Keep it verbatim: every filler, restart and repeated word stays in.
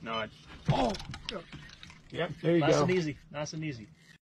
No, I, oh, yep. There you nice go. and easy. Nice and easy.